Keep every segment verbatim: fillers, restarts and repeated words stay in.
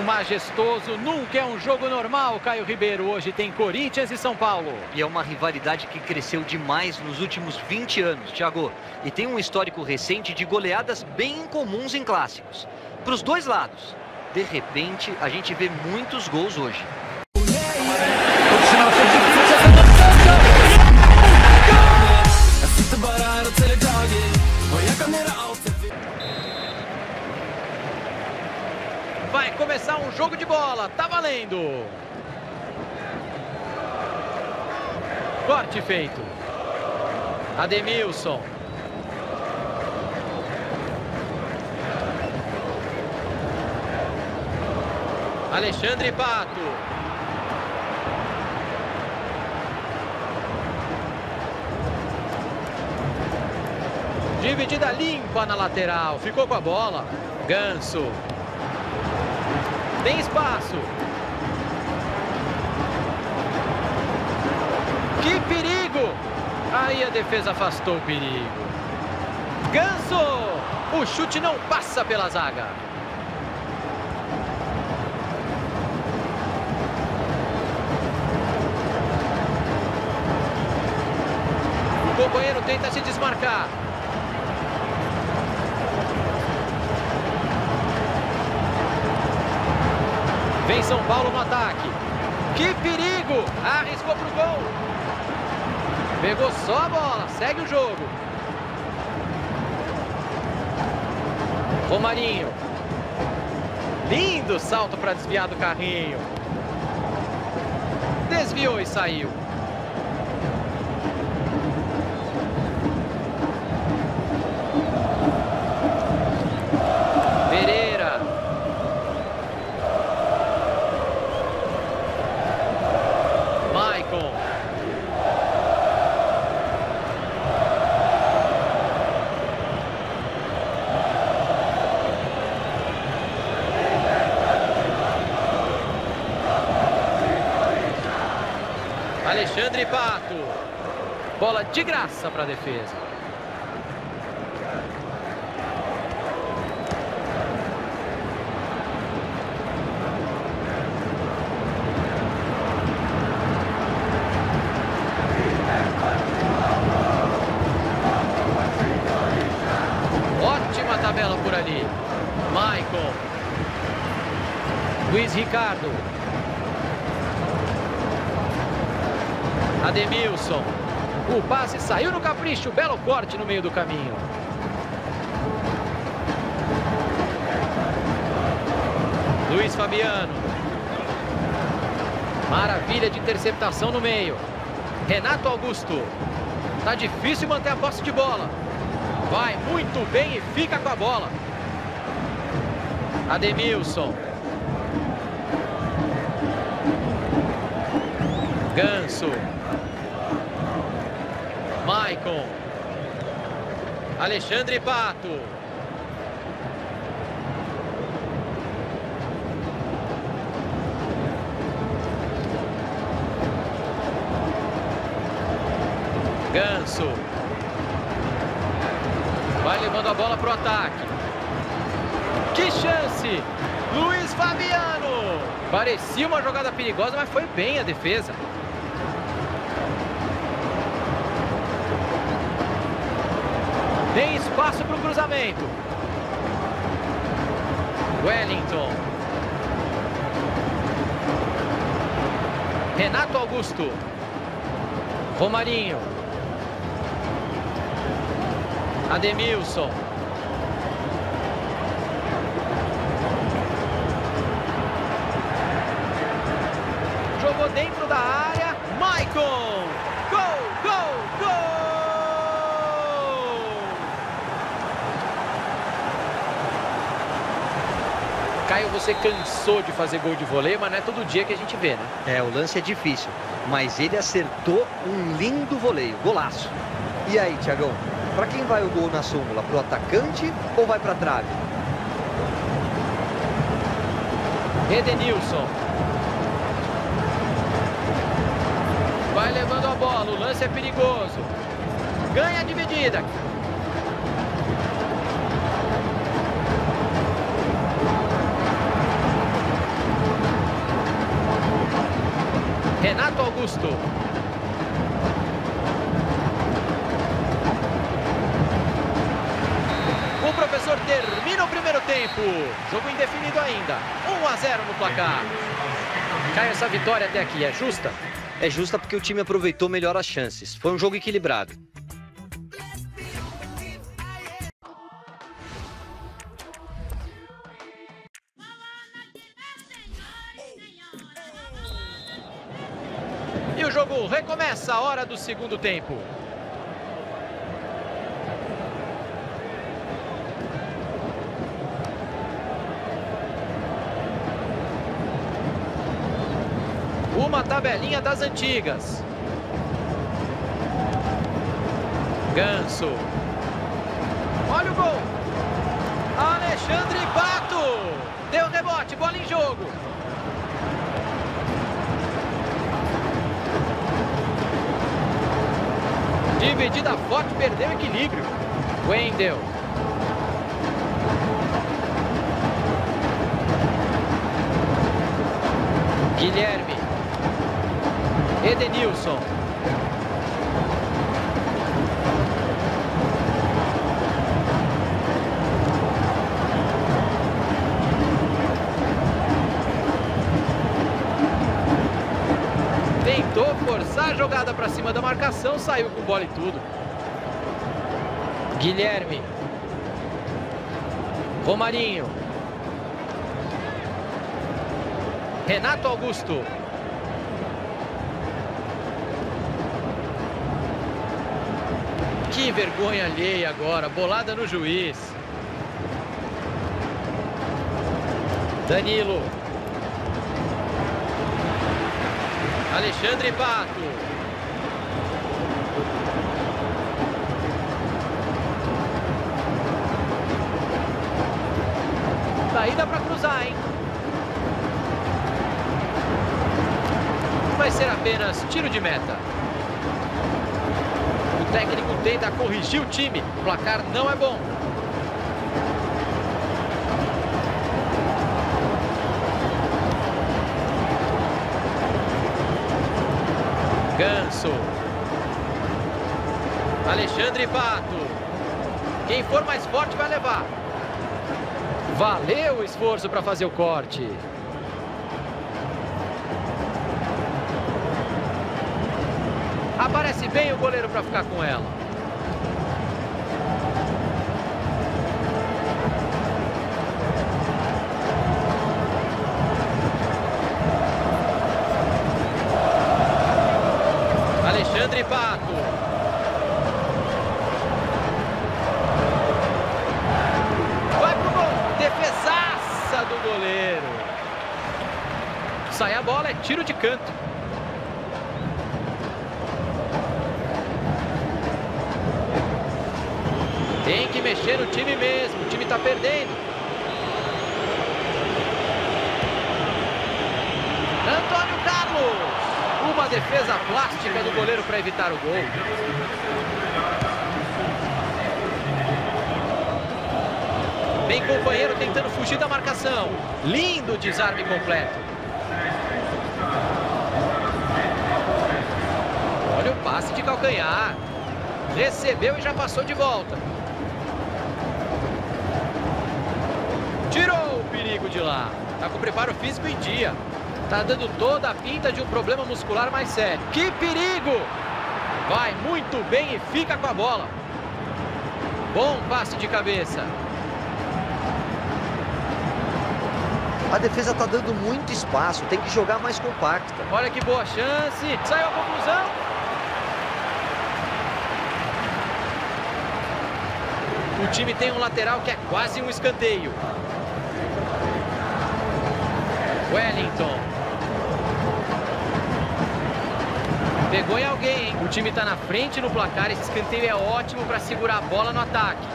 majestoso, nunca é um jogo normal, Caio Ribeiro. Hoje tem Corinthians e São Paulo. E é uma rivalidade que cresceu demais nos últimos vinte anos, Thiago. E tem um histórico recente de goleadas bem incomuns em clássicos. Para os dois lados. De repente, a gente vê muitos gols hoje. Vai começar um jogo de bola, tá valendo. Corte feito. Ademilson. Alexandre Pato. Dividida limpa na lateral, ficou com a bola. Ganso. Tem espaço. Que perigo! Aí a defesa afastou o perigo. Ganso! O chute não passa pela zaga. O companheiro tenta se desmarcar. Vem São Paulo no ataque. Que perigo! Arriscou pro gol. Pegou só a bola. Segue o jogo. Romarinho. Lindo salto para desviar do carrinho. Desviou e saiu. Alexandre Pato. Bola de graça para a defesa. Ótima tabela por ali. Maicon. Luiz Ricardo. Ademilson. O passe saiu no capricho. Belo corte no meio do caminho. Luiz Fabiano. Maravilha de interceptação no meio. Renato Augusto. Tá difícil manter a posse de bola. Vai muito bem e fica com a bola. Ademilson. Ganso. Maicon. Alexandre Pato. Ganso. Vai levando a bola para o ataque. Que chance! Luiz Fabiano. Parecia uma jogada perigosa, mas foi bem a defesa. Tem espaço para o cruzamento. Wellington. Renato Augusto. Romarinho. Ademilson. Jogou dentro da área. Maicon. Gol, gol, gol! Caio, você cansou de fazer gol de vôlei, mas não é todo dia que a gente vê, né? É, o lance é difícil, mas ele acertou um lindo voleio, golaço. E aí, Thiagão, para quem vai o gol na súmula? Pro atacante ou vai pra trave? Edenilson. Vai levando a bola, o lance é perigoso. Ganha a dividida. Augusto. O professor termina o primeiro tempo. Jogo indefinido ainda. um a zero no placar. Caio, essa vitória até aqui é justa? É justa porque o time aproveitou melhor as chances. Foi um jogo equilibrado. E o jogo recomeça a hora do segundo tempo. Uma tabelinha das antigas. Ganso. Olha o gol. Alexandre Pato. Deu rebote, bola em jogo. Dividida forte, perdeu o equilíbrio. Wendel. Guilherme. Edenilson. Tentou forçar a jogada para cima da marcação, saiu com bola e tudo. Guilherme. Romarinho. Renato Augusto. Que vergonha alheia agora, bolada no juiz. Danilo. Alexandre Pato. Saída para cruzar, hein? Vai ser apenas tiro de meta. O técnico tenta corrigir o time. O placar não é bom. Ganso. Alexandre Pato. Quem for mais forte vai levar. Valeu o esforço para fazer o corte. Aparece bem o goleiro para ficar com ela. Alexandre Pato. Vai pro gol. Defesaça do goleiro. Sai a bola, é tiro de canto. Tem que mexer no time mesmo. O time tá perdendo. Antônio Carlos. Uma defesa plástica do goleiro para evitar o gol. Bem companheiro tentando fugir da marcação. Lindo desarme completo. Olha o passe de calcanhar. Recebeu e já passou de volta. Tirou o perigo de lá. Tá com o preparo físico em dia. Tá dando toda a pinta de um problema muscular mais sério. Que perigo! Vai muito bem e fica com a bola. Bom passe de cabeça. A defesa tá dando muito espaço. Tem que jogar mais compacta. Olha que boa chance. Saiu a conclusão. O time tem um lateral que é quase um escanteio. Wellington. Pegou em alguém, hein? O time está na frente no placar. Esse escanteio é ótimo para segurar a bola no ataque.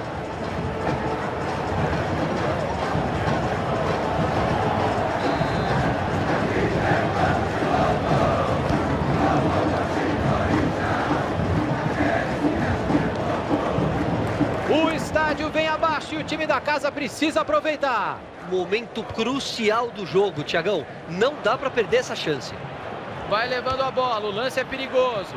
O estádio vem abaixo e o time da casa precisa aproveitar. Momento crucial do jogo, Thiagão. Não dá para perder essa chance. Vai levando a bola, o lance é perigoso.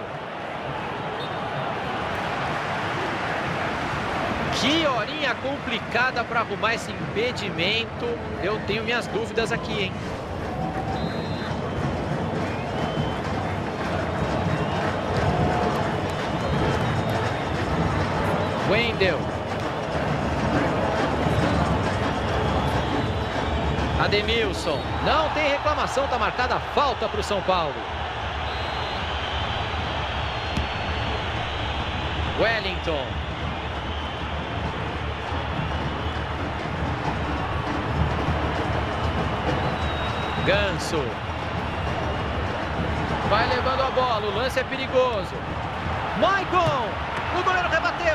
Que horinha complicada para arrumar esse impedimento. Eu tenho minhas dúvidas aqui, hein? Wendel. Ademilson. Não tem reclamação, tá marcada a falta para o São Paulo. Wellington. Ganso. Vai levando a bola, o lance é perigoso. Maicon. O goleiro rebateu.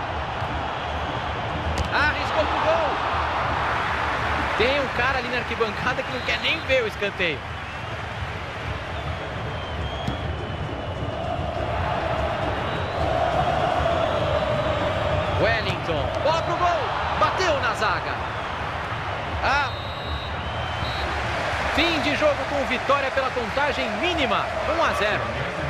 Arriscou pro gol. Tem um cara ali na arquibancada que não quer nem ver o escanteio. Wellington. Bola pro gol. Bateu na zaga. Ah. Fim de jogo com vitória pela contagem mínima. um a zero.